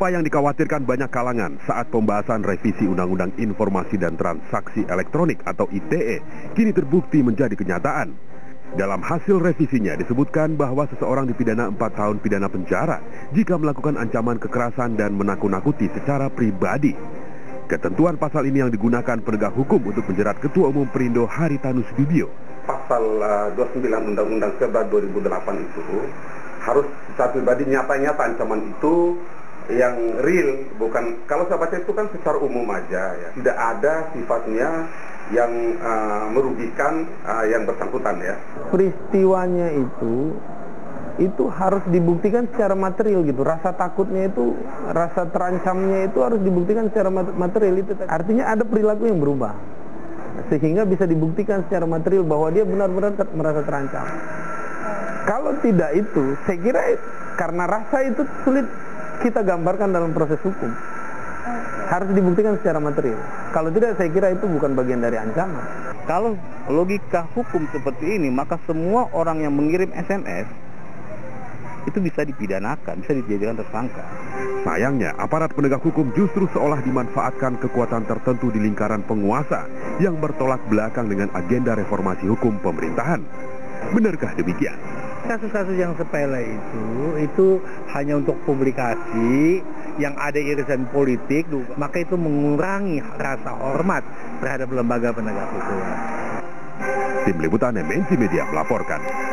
Apa yang dikhawatirkan banyak kalangan saat pembahasan revisi Undang-Undang Informasi dan Transaksi Elektronik atau ITE kini terbukti menjadi kenyataan. Dalam hasil revisinya disebutkan bahwa seseorang dipidana 4 tahun pidana penjara jika melakukan ancaman kekerasan dan menakut-nakuti secara pribadi. Ketentuan pasal ini yang digunakan penegak hukum untuk menjerat Ketua Umum Perindo Haritanu Sudibyo. Pasal 29 Undang-Undang 11 2008 itu harus secara pribadi nyata-nyata ancaman itu yang real, bukan kalau saya baca itu kan secara umum aja ya. Tidak ada sifatnya yang merugikan yang bersangkutan ya. Peristiwanya itu harus dibuktikan secara material gitu. Rasa takutnya itu, rasa terancamnya itu harus dibuktikan secara material itu. Artinya ada perilaku yang berubah. Sehingga bisa dibuktikan secara material bahwa dia benar-benar merasa terancam. Kalau tidak itu, saya kira karena rasa itu sulit kita gambarkan dalam proses hukum. Harus dibuktikan secara material. Kalau tidak, saya kira itu bukan bagian dari ancaman. Kalau logika hukum seperti ini, maka semua orang yang mengirim SMS itu bisa dipidanakan, bisa dijadikan tersangka. Sayangnya, aparat penegak hukum justru seolah dimanfaatkan kekuatan tertentu di lingkaran penguasa yang bertolak belakang dengan agenda reformasi hukum pemerintahan. Benarkah demikian? Kasus-kasus yang sepele itu hanya untuk publikasi, yang ada irisan politik, maka itu mengurangi rasa hormat terhadap lembaga penegak hukum. Tim Liputan MNC Media melaporkan.